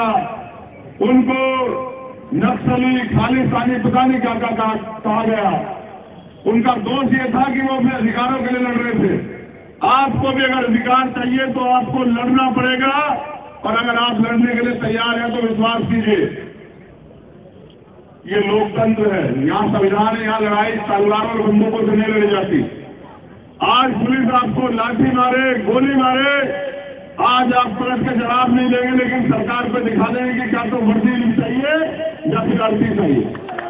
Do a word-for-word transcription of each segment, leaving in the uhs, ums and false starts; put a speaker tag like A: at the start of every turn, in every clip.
A: उनको नक्सली, खालिस्तानी, पता नहीं क्या क्या कहा गया। उनका दोष ये था कि वो अपने अधिकारों के लिए लड़ रहे थे। आपको भी अगर अधिकार चाहिए तो आपको लड़ना पड़ेगा, और अगर आप लड़ने के लिए तैयार हैं तो विश्वास कीजिए, ये लोकतंत्र है, यहाँ संविधान है, यहाँ लड़ाई तलवारों और बंदूकों से नहीं लड़ी जाती। आज पुलिस आपको लाठी मारे, गोली मारे, आज आप पलट के जवाब नहीं देंगे, लेकिन सरकार पे दिखा देंगे कि क्या तो वर्दी चाहिए या फिर अर्जी चाहिए।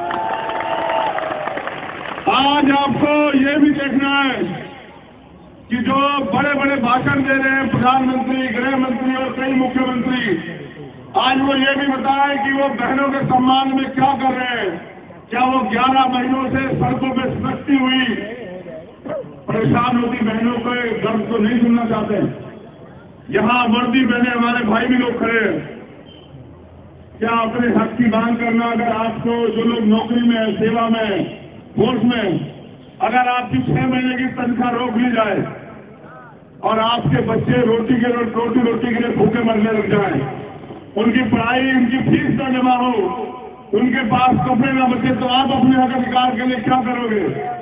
A: आज आपको ये भी देखना है कि जो बड़े बड़े भाषण दे रहे हैं प्रधानमंत्री, गृह मंत्री और कई मुख्यमंत्री, आज वो ये भी बताएं कि वो बहनों के सम्मान में क्या कर रहे हैं। क्या वो ग्यारह महीनों से सड़कों पर सख्ती हुई परेशान होती बहनों के दर्द को नहीं सुनना चाहते? यहां वर्दी पहने हमारे भाई भी लोग खड़े हैं। क्या अपने हक की मांग करना, अगर आपको जो लोग नौकरी में है, सेवा में, फोर्स में, अगर आपकी छह महीने की तनख्वाह रोक ली जाए और आपके बच्चे रोटी के रोटी रोटी के लिए भूखे मरने लग जाए, उनकी पढ़ाई, उनकी फीस न जमा हो, उनके पास कपड़े न बचे, तो आप अपने हक अधिकार के लिए क्या करोगे?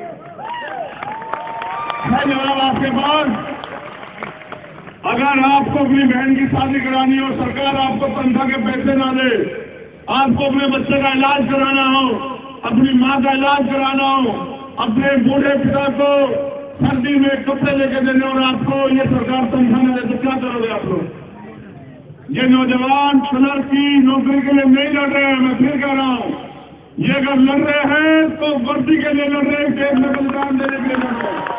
A: है जवाब आपके पास? अगर आपको अपनी बहन की शादी करानी हो, सरकार आपको तनख्वाह के पैसे ना दे, आपको अपने बच्चे का इलाज कराना हो, अपनी माँ का इलाज कराना हो, अपने बूढ़े पिता को सर्दी में कपड़े लेके देने, और आपको ये सरकार तनख्वाह न दे, तो क्या करोगे आप लोग? ये नौजवान क्लर्क की नौकरी के लिए नहीं लड़ रहे हैं, मैं फिर कह रहा हूं, ये अगर लड़ रहे हैं तो वर्दी के लिए लड़ रहे हैं, देश में बलिदान देने के लिए लड़ रहे हैं।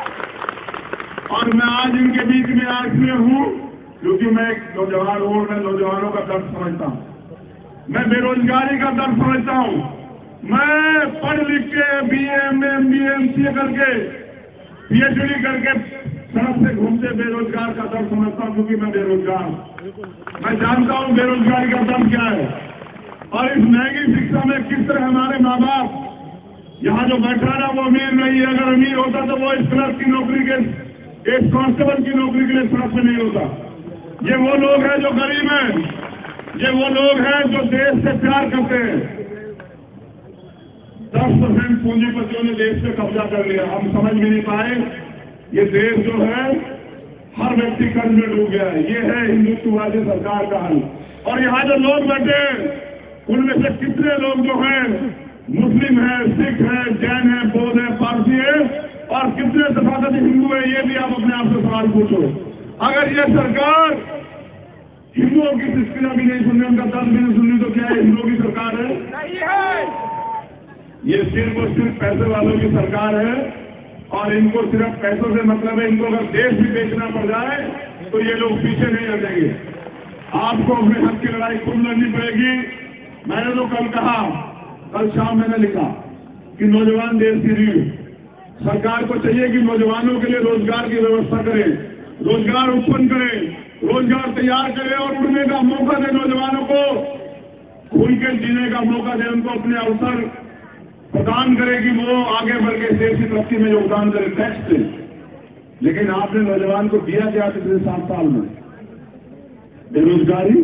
A: और मैं आज इनके बीच में आज में हूं क्योंकि मैं एक नौजवान हूं, मैं नौजवानों का दर्द समझता हूं, मैं बेरोजगारी का दर्द समझता हूं। मैं पढ़ लिख के B A, M A, M B A, M C A करके, पी एच डी करके सड़क से घूमते बेरोजगार का दर्द समझता हूं, क्योंकि मैं बेरोजगार हूं। मैं जानता हूं बेरोजगारी का दर्द क्या है, और इस महंगी शिक्षा में किस तरह हमारे माँ बाप यहाँ जो बैठा ना वो अमीर नहीं है। अगर अमीर होता तो वो इस क्लर्क की नौकरी के, एक कांस्टेबल की नौकरी के लिए सड़क पे नहीं होता। ये वो लोग हैं जो गरीब हैं, ये वो लोग हैं जो देश से प्यार करते हैं। दस परसेंट पूंजीपतियों ने देश पे कब्जा कर लिया, हम समझ भी नहीं पाए। ये देश जो है हर व्यक्ति कर्ज में डूब गया है। ये है हिंदुत्ववादी सरकार का हल। और यहाँ जो लोग बैठे उनमें से कितने लोग जो हैं मुस्लिम है, सिख है, जैन है, बौद्ध है, पारसी है, और कितने तथाकथित हिंदू है, ये भी आप अपने आप से सवाल पूछो। अगर ये सरकार हिंदुओं की सिस्कियां भी नहीं सुनने, उनका दर्द भी नहीं सुननी, तो क्या है हिंदुओं की सरकार है? ये सिर्फ और सिर्फ पैसे वालों की सरकार है, और इनको सिर्फ पैसों से मतलब है। इनको अगर देश भी बेचना पड़ जाए तो ये लोग पीछे नहीं हटेंगे। आपको अपने हक की लड़ाई खुद लड़नी पड़ेगी। मैंने तो कल कहा, कल शाम मैंने लिखा कि नौजवान देश की रीढ़, सरकार को चाहिए कि नौजवानों के लिए रोजगार की व्यवस्था करे, रोजगार उत्पन्न करे, रोजगार तैयार करे, और उड़ने का मौका दे, नौजवानों को खुल के जीने का मौका दे, उनको अपने अवसर प्रदान करे कि वो आगे बढ़ के देश की तरक्की में योगदान करे टैक्स से। लेकिन आपने नौजवान को दिया क्या पिछले सात साल में? बेरोजगारी,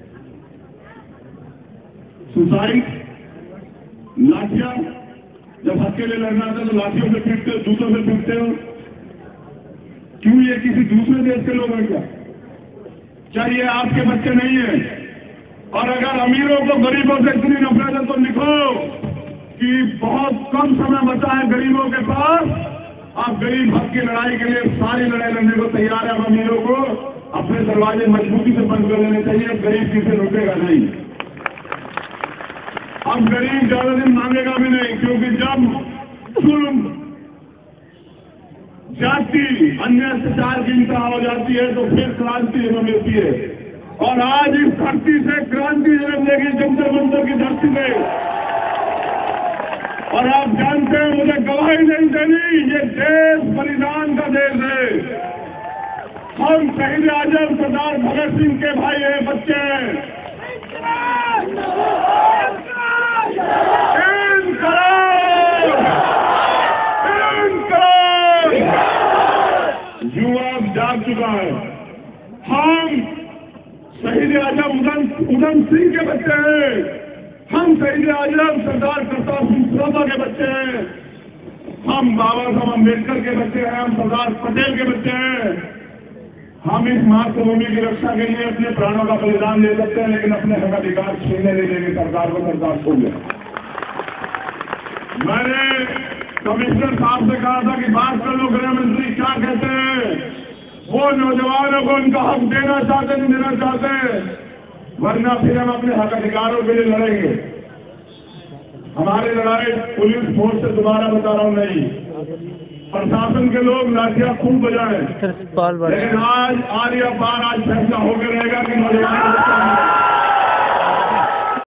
A: सुसाइड, लाठियां। जब हक के लिए लड़ना था तो लाठियों से पीटते हो, जूतों से पीटते हो। क्यों? ये किसी दूसरे देश के लोग हैं क्या? क्या ये आपके बच्चे नहीं है? और अगर अमीरों को गरीबों से इतनी नफरत है तो लिखो कि बहुत कम समय बचा है गरीबों के पास, आप गरीब हक की लड़ाई के लिए सारी लड़ाई लड़ने को तैयार है। अमीरों को अपने दरवाजे मजबूती से बंद कर लेने चाहिए। अब गरीब किसे रुकेगा नहीं, अब गरीब ज्यादा दिन मांगेगा भी नहीं, क्योंकि जब जुल्म, जाति, अन्य अत्याचार की हिंसा हो जाती है तो फिर क्रांति जन्म लेती है। और आज इस धरती से क्रांति जन्म लेगी, जंतर मंतर की धरती से। और आप जानते हैं, मुझे गवाही नहीं देनी, ये देश बलिदान का देश है। हम शहीद आजम सरदार भगत सिंह के भाई हैं, बच्चे हैं। युवा जाग चुका है। हम शहीद आजम उधम उधम सिंह के बच्चे हैं, हम शहीद आजम सरदार करतार सिंह सरोदा के बच्चे हैं, हम बाबा साहब अम्बेडकर के बच्चे हैं, हम सरदार पटेल के बच्चे हैं। हम इस मातृभूमि की रक्षा के लिए अपने प्राणों का बलिदान दे सकते हैं, लेकिन अपने हक अधिकार छीनने नहीं देंगे सरकार को, सरकार छोड़ दे। मैंने कमिश्नर साहब से कहा था कि बात कर लो गृह मंत्री क्या कहते हैं, वो नौजवानों को उनका हक देना चाहते नहीं देना चाहते, वरना फिर हम अपने हक अधिकारों के लिए लड़ेंगे। हमारी लड़ाई पुलिस फोर्स से दोबारा बता रहा हूं नहीं, प्रशासन के लोग लाठियां खूब बजाएं, लेकिन आज आर्या पार आज फैसला होकर रहेगा कि नौजवान